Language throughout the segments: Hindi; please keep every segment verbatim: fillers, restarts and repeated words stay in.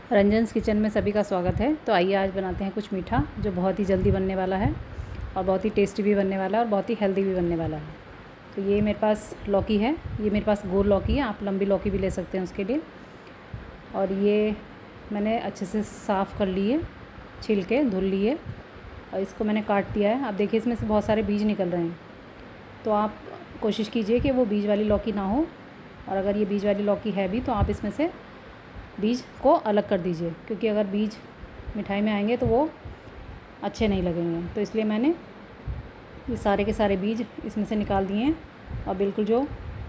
रंजन्स किचन में सभी का स्वागत है। तो आइए आज बनाते हैं कुछ मीठा जो बहुत ही जल्दी बनने वाला है और बहुत ही टेस्टी भी बनने वाला है और बहुत ही हेल्दी भी बनने वाला है। तो ये मेरे पास लौकी है, ये मेरे पास गोल लौकी है, आप लंबी लौकी भी ले सकते हैं उसके लिए। और ये मैंने अच्छे से साफ़ कर लिए, छील के धुल लिए और इसको मैंने काट दिया है। आप देखिए इसमें से बहुत सारे बीज निकल रहे हैं, तो आप कोशिश कीजिए कि वो बीज वाली लौकी ना हो, और अगर ये बीज वाली लौकी है भी तो आप इसमें से बीज को अलग कर दीजिए, क्योंकि अगर बीज मिठाई में आएंगे तो वो अच्छे नहीं लगेंगे। तो इसलिए मैंने ये सारे के सारे बीज इसमें से निकाल दिए हैं और बिल्कुल जो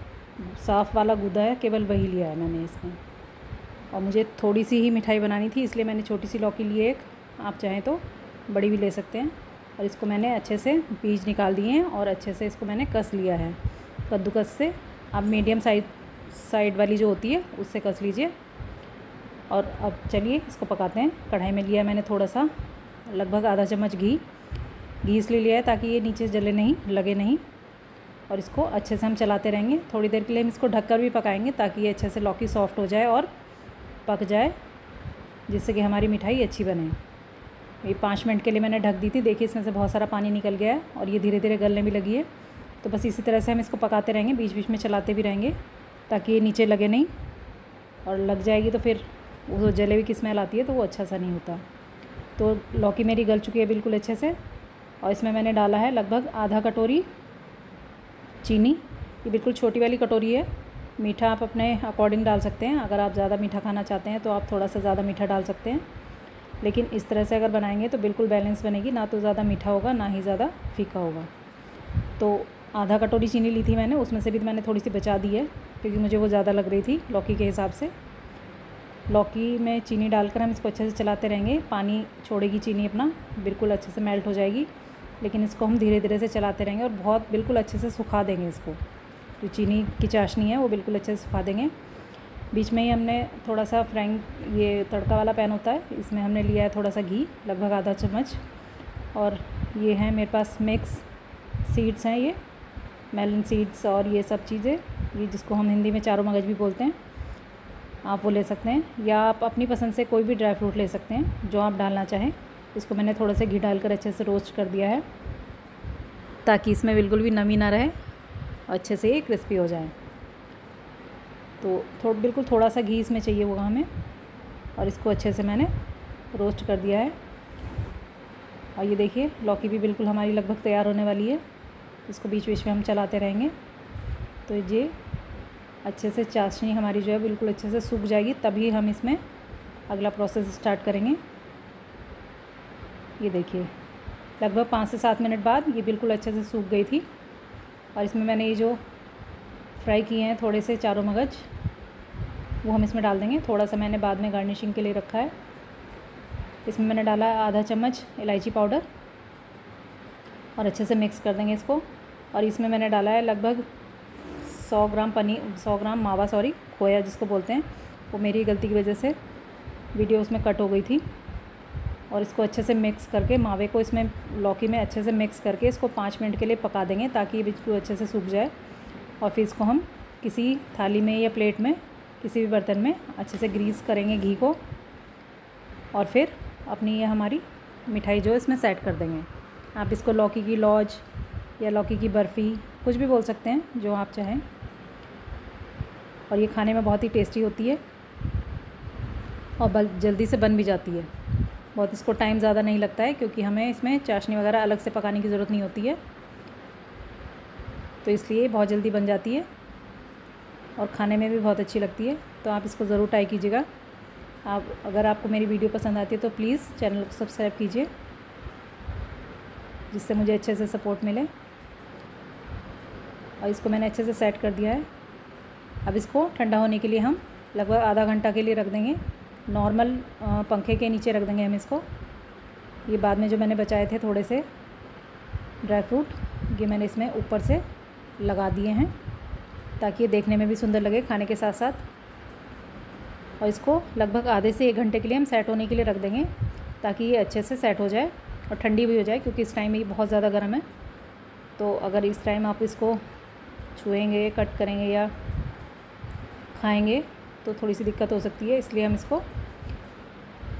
साफ़ वाला गूदा है केवल वही लिया है मैंने इसमें। और मुझे थोड़ी सी ही मिठाई बनानी थी, इसलिए मैंने छोटी सी लौकी ली एक, आप चाहें तो बड़ी भी ले सकते हैं। और इसको मैंने अच्छे से बीज निकाल दिए हैं और अच्छे से इसको मैंने कस लिया है कद्दूकस से। आप मीडियम साइज साइड वाली जो होती है उससे कस लीजिए। और अब चलिए इसको पकाते हैं। कढ़ाई में लिया मैंने थोड़ा सा, लगभग आधा चम्मच घी घी इसलिए लिया है ताकि ये नीचे जले नहीं, लगे नहीं। और इसको अच्छे से हम चलाते रहेंगे। थोड़ी देर के लिए हम इसको ढककर भी पकाएंगे ताकि ये अच्छे से लौकी सॉफ्ट हो जाए और पक जाए, जिससे कि हमारी मिठाई अच्छी बने। ये पाँच मिनट के लिए मैंने ढक दी थी। देखिए इसमें से बहुत सारा पानी निकल गया है और ये धीरे धीरे गलने भी लगी है। तो बस इसी तरह से हम इसको पकाते रहेंगे, बीच बीच में चलाते भी रहेंगे ताकि ये नीचे लगे नहीं, और लग जाएगी तो फिर वो जलेबी की स्मेल आती है तो वो अच्छा सा नहीं होता। तो लौकी मेरी गल चुकी है बिल्कुल अच्छे से, और इसमें मैंने डाला है लगभग आधा कटोरी चीनी। ये बिल्कुल छोटी वाली कटोरी है। मीठा आप अपने अकॉर्डिंग डाल सकते हैं, अगर आप ज़्यादा मीठा खाना चाहते हैं तो आप थोड़ा सा ज़्यादा मीठा डाल सकते हैं, लेकिन इस तरह से अगर बनाएंगे तो बिल्कुल बैलेंस बनेगी, ना तो ज़्यादा मीठा होगा ना ही ज़्यादा फीका होगा। तो आधा कटोरी चीनी ली थी मैंने, उसमें से भी मैंने थोड़ी सी बचा दी है क्योंकि मुझे वो ज़्यादा लग रही थी लौकी के हिसाब से। लौकी में चीनी डालकर हम इसको अच्छे से चलाते रहेंगे। पानी छोड़ेगी चीनी अपना, बिल्कुल अच्छे से मेल्ट हो जाएगी, लेकिन इसको हम धीरे धीरे से चलाते रहेंगे और बहुत बिल्कुल अच्छे से सुखा देंगे इसको। जो चीनी की चाशनी है वो बिल्कुल अच्छे से सुखा देंगे। बीच में ही हमने थोड़ा सा फ्राइंग, ये तड़का वाला पैन होता है, इसमें हमने लिया है थोड़ा सा घी, लगभग आधा चम्मच। और ये है मेरे पास मिक्स सीड्स हैं, ये मेलन सीड्स और ये सब चीज़ें, ये जिसको हम हिंदी में चारों मगज भी बोलते हैं, आप वो ले सकते हैं, या आप अपनी पसंद से कोई भी ड्राई फ्रूट ले सकते हैं जो आप डालना चाहें। इसको मैंने थोड़ा सा घी डालकर अच्छे से रोस्ट कर दिया है ताकि इसमें बिल्कुल भी नमी ना रहे और अच्छे से ये क्रिस्पी हो जाए। तो थोड़ा बिल्कुल थोड़ा सा घी इसमें चाहिए होगा हमें, और इसको अच्छे से मैंने रोस्ट कर दिया है। और ये देखिए लौकी भी बिल्कुल हमारी लगभग तैयार होने वाली है। इसको बीच बीच में हम चलाते रहेंगे तो ये अच्छे से चाशनी हमारी जो है बिल्कुल अच्छे से सूख जाएगी, तभी हम इसमें अगला प्रोसेस स्टार्ट करेंगे। ये देखिए लगभग पाँच से सात मिनट बाद ये बिल्कुल अच्छे से सूख गई थी। और इसमें मैंने ये जो फ्राई किए हैं थोड़े से चारों मगज, वो हम इसमें डाल देंगे। थोड़ा सा मैंने बाद में गार्निशिंग के लिए रखा है। इसमें मैंने डाला है आधा चम्मच इलायची पाउडर और अच्छे से मिक्स कर देंगे इसको। और इसमें मैंने डाला है लगभग सौ ग्राम पनीर, सौ ग्राम मावा, सॉरी खोया जिसको बोलते हैं, वो मेरी गलती की वजह से वीडियो उसमें कट हो गई थी। और इसको अच्छे से मिक्स करके, मावे को इसमें लौकी में अच्छे से मिक्स करके इसको पाँच मिनट के लिए पका देंगे ताकि ये बिल्कुल अच्छे से सूख जाए। और फिर इसको हम किसी थाली में या प्लेट में, किसी भी बर्तन में अच्छे से ग्रीस करेंगे घी को, और फिर अपनी ये हमारी मिठाई जो है इसमें सेट कर देंगे। आप इसको लौकी की लौज या लौकी की बर्फ़ी कुछ भी बोल सकते हैं, जो आप चाहें। और ये खाने में बहुत ही टेस्टी होती है और जल्दी से बन भी जाती है। बहुत इसको टाइम ज़्यादा नहीं लगता है क्योंकि हमें इसमें चाशनी वगैरह अलग से पकाने की ज़रूरत नहीं होती है, तो इसलिए बहुत जल्दी बन जाती है और खाने में भी बहुत अच्छी लगती है। तो आप इसको ज़रूर ट्राई कीजिएगा। आप अगर आपको मेरी वीडियो पसंद आती है तो प्लीज़ चैनल को सब्सक्राइब कीजिए, जिससे मुझे अच्छे से सपोर्ट मिले। और इसको मैंने अच्छे से सेट कर दिया है। अब इसको ठंडा होने के लिए हम लगभग आधा घंटा के लिए रख देंगे। नॉर्मल पंखे के नीचे रख देंगे हम इसको। ये बाद में जो मैंने बचाए थे थोड़े से ड्राई फ्रूट, ये मैंने इसमें ऊपर से लगा दिए हैं ताकि ये देखने में भी सुंदर लगे खाने के साथ साथ। और इसको लगभग आधे से एक घंटे के लिए हम सेट होने के लिए रख देंगे ताकि ये अच्छे से सेट हो जाए और ठंडी भी हो जाए, क्योंकि इस टाइम ये बहुत ज़्यादा गर्म है। तो अगर इस टाइम आप इसको छुएंगे, कट करेंगे या खाएंगे तो थोड़ी सी दिक्कत हो सकती है, इसलिए हम इसको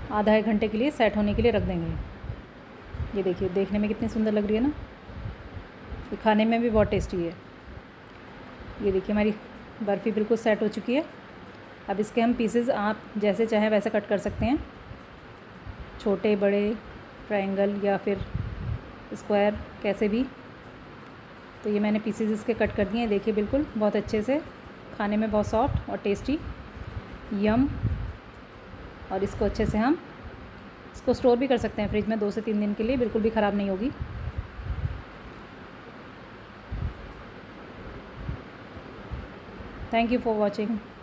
आधा एक घंटे के लिए सेट होने के लिए रख देंगे। ये देखिए देखने में कितनी सुंदर लग रही है ना, ये खाने में भी बहुत टेस्टी है। ये देखिए हमारी बर्फ़ी बिल्कुल सेट हो चुकी है। अब इसके हम पीसेस आप जैसे चाहें वैसे कट कर सकते हैं, छोटे बड़े, ट्रायंगल या फिर स्क्वायर, कैसे भी। तो ये मैंने पीसेस इसके कट कर दिए हैं। देखिए बिल्कुल बहुत अच्छे से, खाने में बहुत सॉफ्ट और टेस्टी, यम। और इसको अच्छे से हम इसको स्टोर भी कर सकते हैं फ्रिज में दो से तीन दिन के लिए, बिल्कुल भी ख़राब नहीं होगी। Thank you for watching.